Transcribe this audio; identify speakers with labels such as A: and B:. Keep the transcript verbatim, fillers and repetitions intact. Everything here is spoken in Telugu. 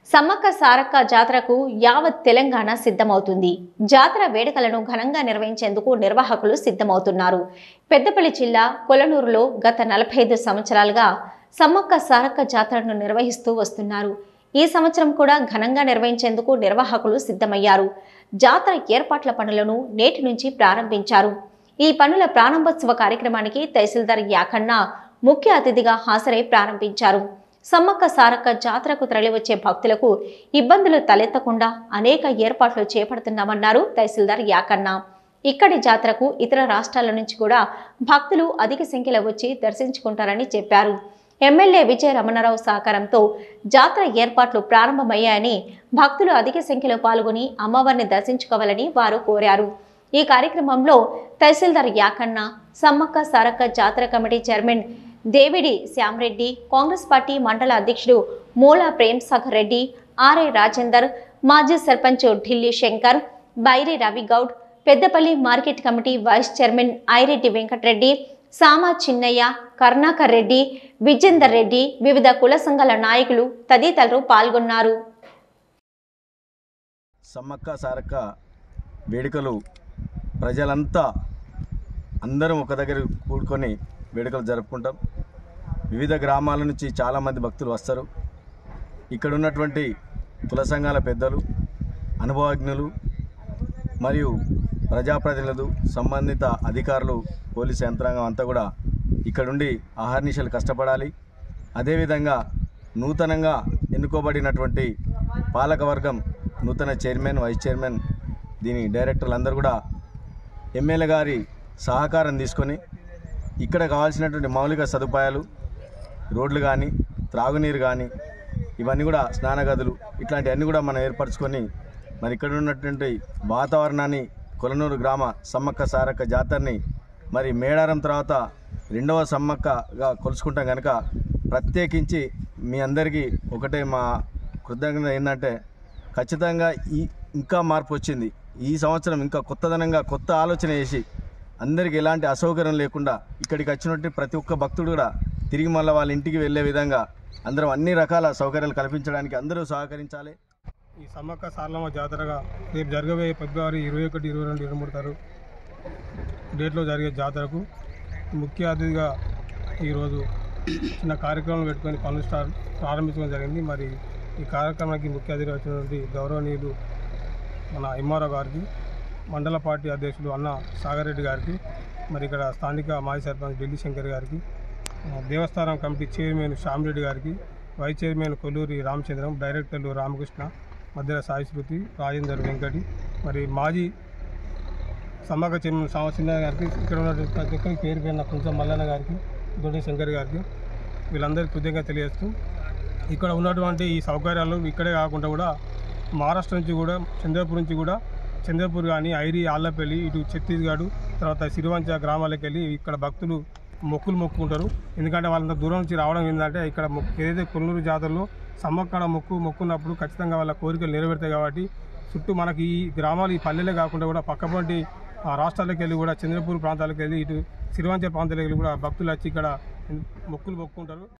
A: సమ్మక్క సారక్క జాతరకు యావత్ తెలంగాణ సిద్ధమవుతుంది. జాతర వేడుకలను ఘనంగా నిర్వహించేందుకు నిర్వాహకులు సిద్ధమవుతున్నారు. పెద్దపల్లి జిల్లా కొలనూరులో గత నలభై ఐదు సంవత్సరాలుగా సమ్మక్క సారక్క జాతరను నిర్వహిస్తూ వస్తున్నారు. ఈ సంవత్సరం కూడా ఘనంగా నిర్వహించేందుకు నిర్వాహకులు సిద్ధమయ్యారు. జాతర ఏర్పాట్ల పనులను నేటి నుంచి ప్రారంభించారు. ఈ పనుల ప్రారంభోత్సవ కార్యక్రమానికి తహసీల్దార్ యాకన్న ముఖ్య అతిథిగా హాజరై ప్రారంభించారు. సమ్మక్క సారక్క జాతరకు తరలివచ్చే భక్తులకు ఇబ్బందులు తలెత్తకుండా అనేక ఏర్పాట్లు చేపడుతున్నామన్నారు తహసీల్దార్ యాకన్న. ఇక్కడి జాతరకు ఇతర రాష్ట్రాల నుంచి కూడా భక్తులు అధిక సంఖ్యలో వచ్చి దర్శించుకుంటారని చెప్పారు. ఎమ్మెల్యే విజయ రమణారావు సహకారంతో జాతర ఏర్పాట్లు ప్రారంభమయ్యాయని, భక్తులు అధిక సంఖ్యలో పాల్గొని అమ్మవారిని దర్శించుకోవాలని వారు కోరారు. ఈ కార్యక్రమంలో తహసీల్దార్ Yakanna, Sammakka Sarakka Jatara committee chairman Devidi Shyamareddy, Congress party మండల అధ్యక్షుడు మూల ప్రేమ్ సాగర్ రెడ్డి, ఆర్ఐ రాజేందర్, మాజీ sarpanch Delhi Shankar, Bairi Ravigoud, Peddapalli market committee vice chairman Aireddy Venkatareddy, Sama Chinnaiah, Karunakar Reddy, Vijender Reddy, వివిధ కుల సంఘాల నాయకులు తదితరులు పాల్గొన్నారు.
B: సమ్మక్క సారక్క వేడుకలు ప్రజలంతా అందరం ఒక దగ్గర కూడుకొని వేడుకలు జరుపుకుంటాం. వివిధ గ్రామాల నుంచి చాలామంది భక్తులు వస్తారు. ఇక్కడ ఉన్నటువంటి కుల సంఘాల పెద్దలు, అనుభవజ్ఞులు మరియు ప్రజాప్రతినిధులు, సంబంధిత అధికారులు, పోలీసు యంత్రాంగం అంతా కూడా ఇక్కడుండి అహర్నిశలు కష్టపడాలి. అదేవిధంగా నూతనంగా ఎన్నుకోబడినటువంటి పాలకవర్గం, నూతన చైర్మన్, వైస్ చైర్మన్, దీని డైరెక్టర్లు అందరూ కూడా ఎమ్మెల్యే గారి సహకారం తీసుకొని ఇక్కడ కావాల్సినటువంటి మౌలిక సదుపాయాలు, రోడ్లు కానీ, త్రాగునీరు కానీ, ఇవన్నీ కూడా స్నానగదులు, ఇట్లాంటివన్నీ కూడా మనం ఏర్పరచుకొని మరి ఇక్కడ ఉన్నటువంటి వాతావరణాన్ని, కొలనూరు గ్రామ సమ్మక్క సారక్క జాతరని మరి మేడారం తర్వాత రెండవ సమ్మక్కగా కొలుసుకుంటాం కనుక ప్రత్యేకించి మీ అందరికీ ఒకటే మా కృతజ్ఞత ఏంటంటే, ఖచ్చితంగా ఈ ఇంకా మార్పు వచ్చింది. ఈ సంవత్సరం ఇంకా కొత్తదనంగా కొత్త ఆలోచన చేసి అందరికీ ఎలాంటి అసౌకర్యం లేకుండా ఇక్కడికి వచ్చినట్టు ప్రతి ఒక్క భక్తుడు కూడా తిరిగి మళ్ళీ వాళ్ళ ఇంటికి వెళ్ళే విధంగా అందరం అన్ని రకాల సౌకర్యాలు కల్పించడానికి అందరూ సహకరించాలి.
C: ఈ సమ్మక్క సారలమ్మ జాతరగా రేపు జరగబోయే ఫిబ్రవరి ఇరవై ఒకటి ఇరవై రెండు ఇరవై మూడు తారీఖు డేట్లో జరిగే జాతరకు ముఖ్య అతిథిగా ఈరోజు చిన్న కార్యక్రమం పెట్టుకొని పనులు స్టార్ట్ ప్రారంభించడం జరిగింది. మరి ఈ కార్యక్రమానికి ముఖ్య అతిథిగా వచ్చినటువంటి గౌరవనీయులు మన ఎంఆర్ఓ గారికి, మండల పార్టీ అధ్యక్షులు అన్న సాగర్ రెడ్డి గారికి, మరి ఇక్కడ స్థానిక మాజీ సర్పంచ్ ఢిల్లీ శంకర్ గారికి, దేవస్థానం కమిటీ చైర్మన్ శ్యామరెడ్డి గారికి, వైస్ చైర్మన్ కొల్లూరి రామచంద్రం, డైరెక్టర్లు రామకృష్ణ, మధ్యల సాయి శృతి, రాజేందర్ వెంకటి, మరి మాజీ సమ్మక్క చైర్మన్ సామచిన్న గారికి, ఇక్కడ ఉన్నటువంటి ప్రతి ఒక్కరికి పేరు పేరున కొంచెం మల్లన్న గారికి, దొడ్డి శంకర్ గారికి వీళ్ళందరికీ కృతజ్ఞత తెలియజేస్తూ, ఇక్కడ ఉన్నటువంటి ఈ సౌకర్యాలు ఇక్కడే కాకుండా కూడా మహారాష్ట్ర నుంచి కూడా, చంద్రపూర్ నుంచి కూడా, చంద్రపూర్ కానీ, ఐరి, ఆళ్ళపల్లి, ఇటు ఛత్తీస్గఢ్, తర్వాత సిరివంచ గ్రామాలకు వెళ్ళి ఇక్కడ భక్తులు మొక్కులు మొక్కుకుంటారు. ఎందుకంటే వాళ్ళంత దూరం నుంచి రావడం ఏంటంటే, ఇక్కడ ఏదైతే కొల్లూరు జాతరలో సమ్మక్కడ మొక్కు మొక్కున్నప్పుడు ఖచ్చితంగా వాళ్ళ కోరికలు నెరవేరుతాయి. కాబట్టి చుట్టూ మనకి ఈ గ్రామాలు, ఈ పల్లెలే కాకుండా కూడా పక్కపంటి రాష్ట్రాలకు వెళ్ళి కూడా, చంద్రపూర్ ప్రాంతాలకు వెళ్ళి, ఇటు సిరివంచ ప్రాంతాలకు వెళ్ళి కూడా భక్తులు వచ్చి ఇక్కడ మొక్కులు మొక్కుకుంటారు.